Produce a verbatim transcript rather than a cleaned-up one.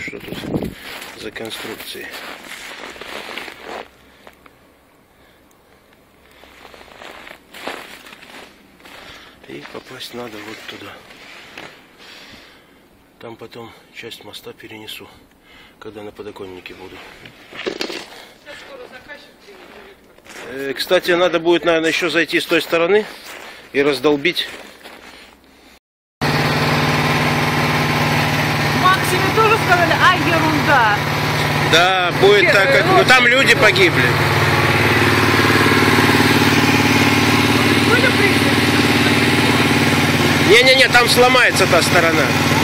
что тут за конструкции. И попасть надо вот туда. Там потом часть моста перенесу, когда на подоконнике буду. Э, кстати, надо будет, наверное, еще зайти с той стороны и раздолбить. Максиме тоже сказали, а ерунда. Да, будет так, как... Ну там люди погибли. Не-не-не, там сломается та сторона.